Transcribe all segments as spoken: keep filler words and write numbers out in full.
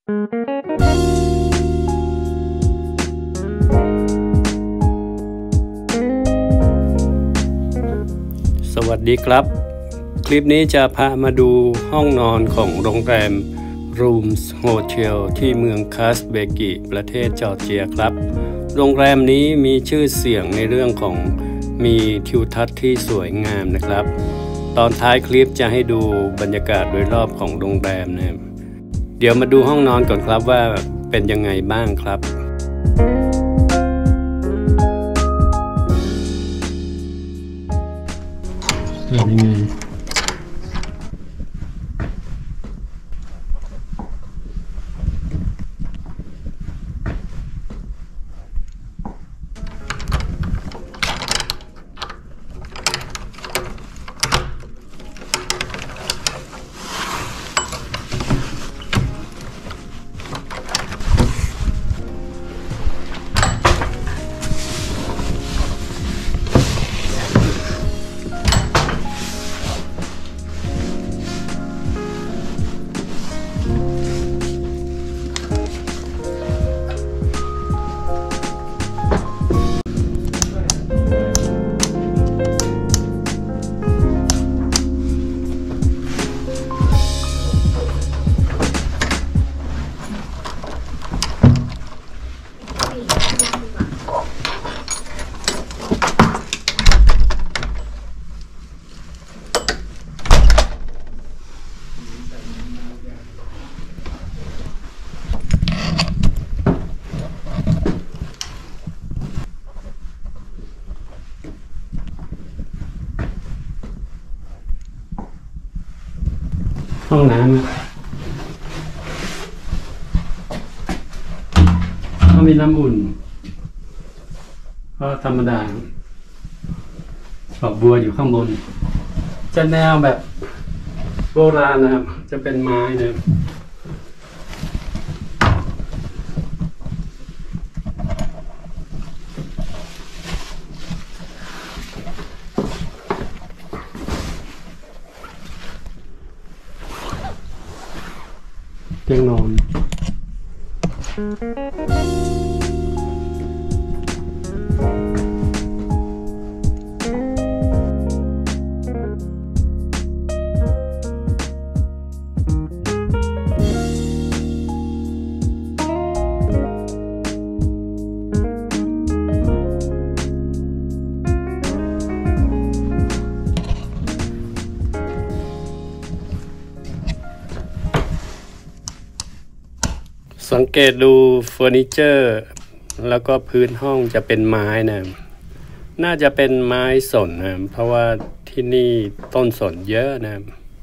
สวัสดีครับคลิปนี้จะพามาดูห้องนอนของโรงแรม Rooms Hotel ที่เมืองคาสเบกิประเทศจอร์เจียครับโรงแรมนี้มีชื่อเสียงในเรื่องของมีทิวทัศน์ที่สวยงามนะครับตอนท้ายคลิปจะให้ดูบรรยากาศโดยรอบของโรงแรมนะเดี๋ยวมาดูห้องนอนก่อนครับว่าเป็นยังไงบ้างครับเป็นยังไงห้องน้ำก็มีน้ำอุ่นก็ธรรมดาดอกบัวอยู่ข้างบนจะแนวแบบโบราณนะครับจะเป็นไม้นะครับเตียงนอนสังเกตดูเฟอร์นิเจอร์แล้วก็พื้นห้องจะเป็นไม้นะน่าจะเป็นไม้สนนะเพราะว่าที่นี่ต้นสนเยอะนะ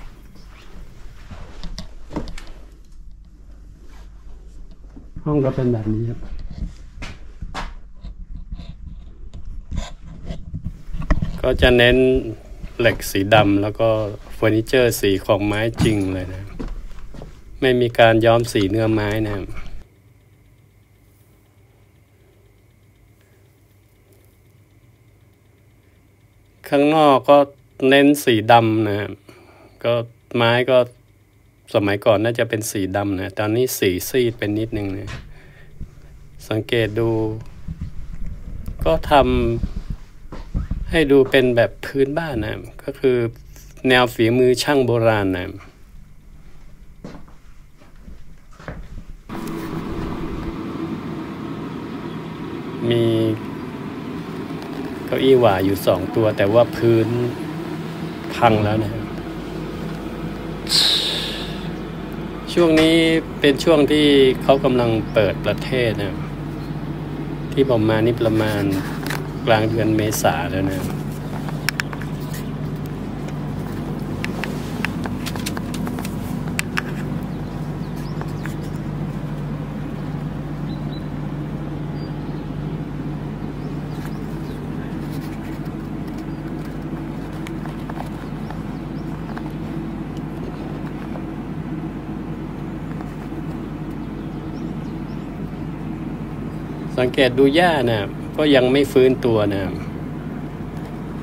ห้องก็เป็นแบบนี้ครับก็จะเน้นเหล็กสีดำแล้วก็เฟอร์นิเจอร์สีของไม้จริงเลยนะไม่มีการย้อมสีเนื้อไม้นะข้างนอกก็เน้นสีดำนะก็ไม้ก็สมัยก่อนน่าจะเป็นสีดำนะตอนนี้สีซีดเป็นนิดนึงนะสังเกตดูก็ทำให้ดูเป็นแบบพื้นบ้านนะก็คือแนวฝีมือช่างโบราณนะมีเก้าอี้หว่าอยู่สองตัวแต่ว่าพื้นพังแล้วนะครับช่วงนี้เป็นช่วงที่เขากำลังเปิดประเทศนะที่ผมมานี่ประมาณกลางเดือนเมษาแล้วนะสังเกตดูหญ้านะก็ยังไม่ฟื้นตัวนะ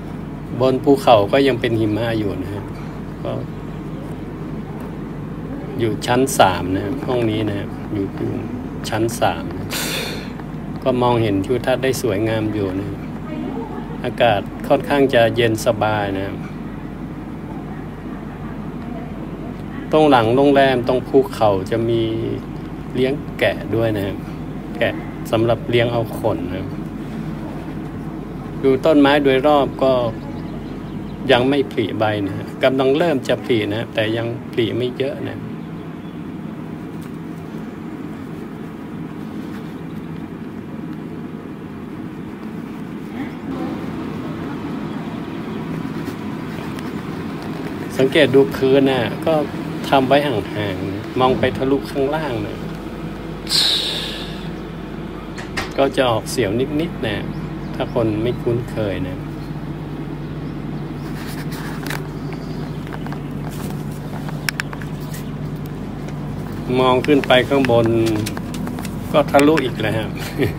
บนภูเขาก็ยังเป็นหิมะอยู่นะก็ หอยู่ชั้นสามนะครับห้องนี้นะครับอยู่ชั้นสามก็มองเห็นทิวทัศน์ได้สวยงามอยู่นะอากาศค่อนข้างจะเย็นสบายนะครับตรงหลังโรงแรมตรงภูเขาจะมีเลี้ยงแกะด้วยนะครับแกะสำหรับเลี้ยงเอาขนนะครับดูต้นไม้โดยรอบก็ยังไม่ผลิใบนะกำลังเริ่มจะผลินะแต่ยังผลิไม่เยอะนะสังเกตดูพื้นนะก็ทำไว้ห่างๆมองไปทะลุข้างล่างนะก็จะออกเสียวนิดๆนะถ้าคนไม่คุ้นเคยนะมองขึ้นไปข้างบนก็ทะลุอีกแล้วครับ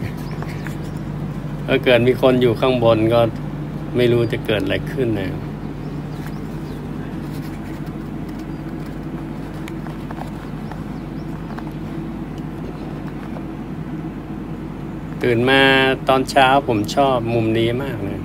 ถ้าเกิดมีคนอยู่ข้างบนก็ไม่รู้จะเกิดอะไรขึ้นนะตื่นมาตอนเช้าผมชอบมุมนี้มากเลย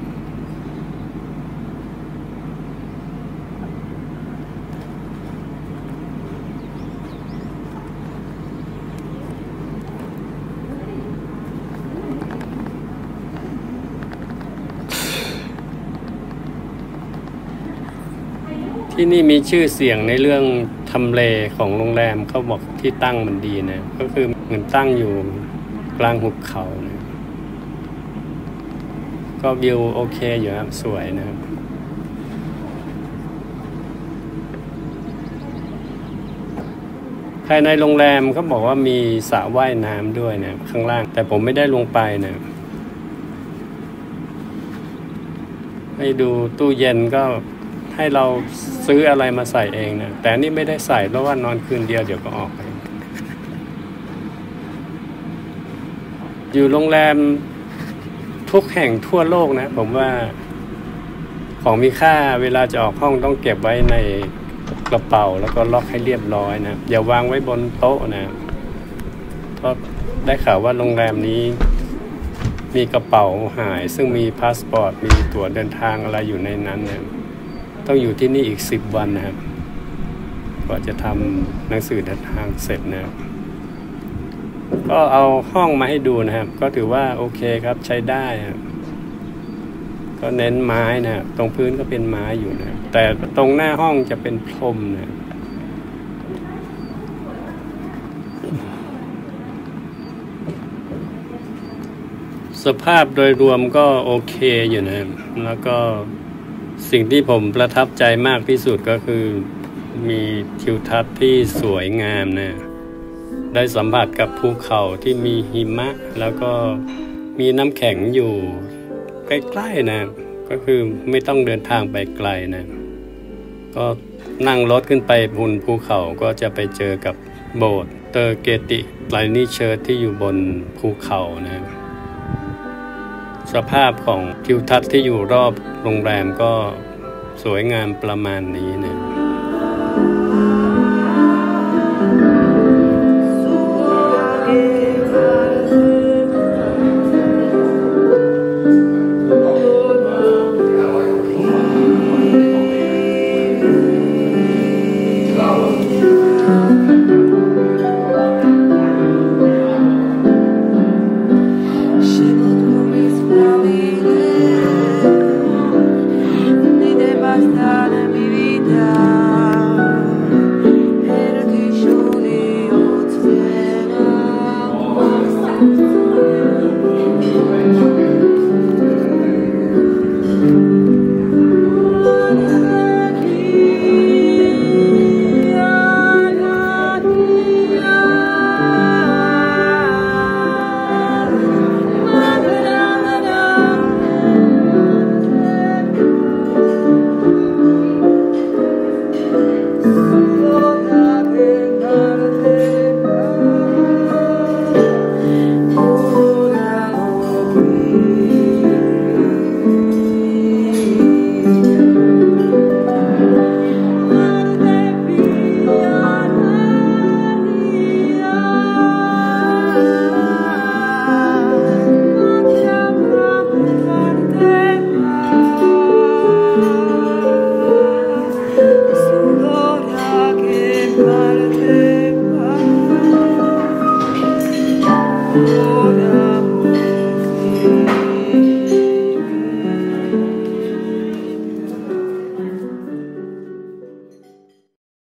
ที่นี่มีชื่อเสียงในเรื่องทำเลของโรงแรมเขาบอกที่ตั้งมันดีนะก็คือเหมือนตั้งอยู่กลางหุบเขานะก็วิวโอเคอยู่ครับสวยนะครับภายในโรงแรมเขาบอกว่ามีสระว่ายน้ำด้วยนะข้างล่างแต่ผมไม่ได้ลงไปนะให้ดูตู้เย็นก็ให้เราซื้ออะไรมาใส่เองนะแต่นี่ไม่ได้ใส่เพราะว่านอนคืนเดียวเดี๋ยวก็ออกไปอยู่โรงแรมทุกแห่งทั่วโลกนะผมว่าของมีค่าเวลาจะออกห้องต้องเก็บไว้ในกระเป๋าแล้วก็ล็อกให้เรียบร้อยนะอย่าวางไว้บนโต๊ะนะเพราะได้ข่าวว่าโรงแรมนี้มีกระเป๋าหายซึ่งมีพาสปอร์ตมีตั๋วเดินทางอะไรอยู่ในนั้นนะต้องอยู่ที่นี่อีกสิบวันนะครับกว่าจะทำหนังสือเดินทางเสร็จนะครับก็เอาห้องมาให้ดูนะครับก็ถือว่าโอเคครับใช้ได้ครับก็เน้นไม้นะตรงพื้นก็เป็นไม้อยู่นะแต่ตรงหน้าห้องจะเป็นพรมนะสภาพโดยรวมก็โอเคอยู่นะแล้วก็สิ่งที่ผมประทับใจมากที่สุดก็คือมีทิวทัศน์ที่สวยงามนะได้สัมผัสกับภูเขาที่มีหิมะแล้วก็มีน้ำแข็งอยู่ใกล้ๆนะก็คือไม่ต้องเดินทางไปไกลนะก็นั่งรถขึ้นไปบนภูเขาก็จะไปเจอกับโบสถ์เตอร์เกติไลนีเชิร์ชที่อยู่บนภูเขานะสภาพของทิวทัศน์ที่อยู่รอบโรงแรมก็สวยงามประมาณนี้นะ